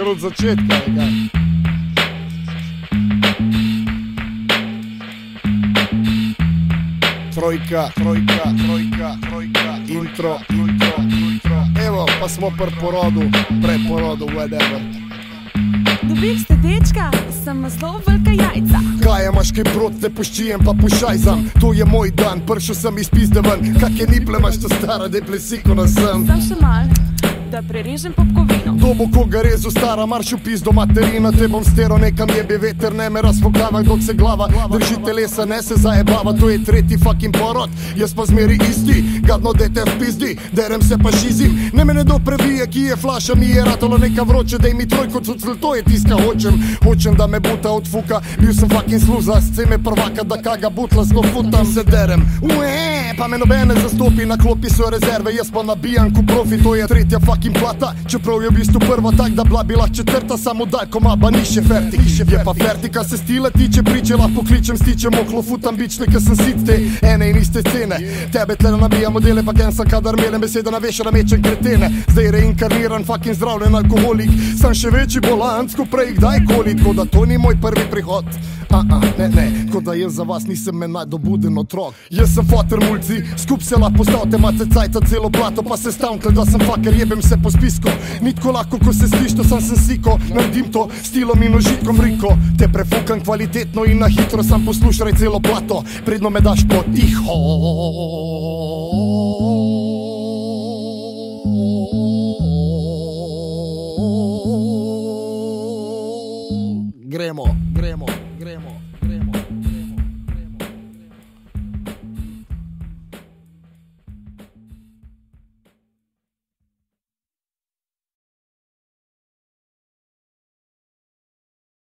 kar od začetka. Trojka, intro. Evo, pa smo pri porodu, preporodu, whatever. Dobili ste dečka, sem zelo velika jajca. Kaj imaš kaj prot, te poščijem pa pošajzam. To je moj dan, pršel sem iz pizde ven. Kakje niple imaš to stara, da je plesiko nasem. Sam še mal, da prerežem popkovino. Dobo koga rezu stara, marš v pizdo materina. Te bom stero nekam jebe veter, ne me razpogava, dok se glava drži telesa, ne se zajebava. To je tretji fucking porod, jaz pa zmeri isti. Gadno dete v pizdi, derem se pa šizim. Ne me ne do previje, ki je flaša, mi je ratalo neka vroče. Dej mi trojko cucl, to je tiska hočem da me buta odfuka. Bil sem fucking sluza, sceme prvaka, da kaga butlasko futam. Se derem, pa me nobene zastopi, na klopi so rezerve. Jaz pa nabijam ko profi, to je tretja fucking plata. Čeprav je v bistvu prva tak, da bila četrta. Samo daj komaba, ni še fertik. Je pa fertika, se stila tiče priče. Lahko kličem, stičem oklo, futam bične, ker sem sit te ene in iste scene. Tebe tle nabijam modele, pa ken sem kadar melem besede na vešera mečem kretene. Zdaj reinkarniran, fucking zdravljen alkoholik. Sem še večji bolanc, ko prej kdajkoli. Tako da to ni moj prvi prihod. Ne, ko da jaz za vas nisem me najdobuden otrok. Jaz sem foter mulci, skup se lahko postavite, imate cajta celo plato, pa se stavnkle, da sem fucker, jebem se po spisko. Nitko lahko, ko se sliš, to sem siko, naredim to stilom in užitkom riko. Te prefukam kvalitetno in na hitro, sam poslušaj celo plato, predno me daš po tiho. Gremo.